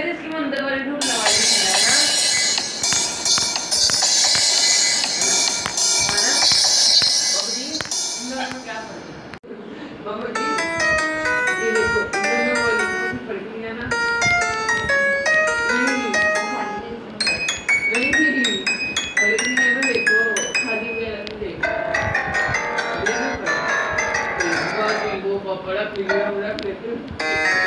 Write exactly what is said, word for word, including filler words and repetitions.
इसके अंदर वाली ढूंढने वाली है ना में क्या फर्क है बाबा जी ये देखो दोनों वाली कोई फर्क नहीं है ना नहीं नहीं थी फर्क नहीं है ना देखो खाली वगैरह नहीं देखो देखो वो पापड़ा पीले हो रहा है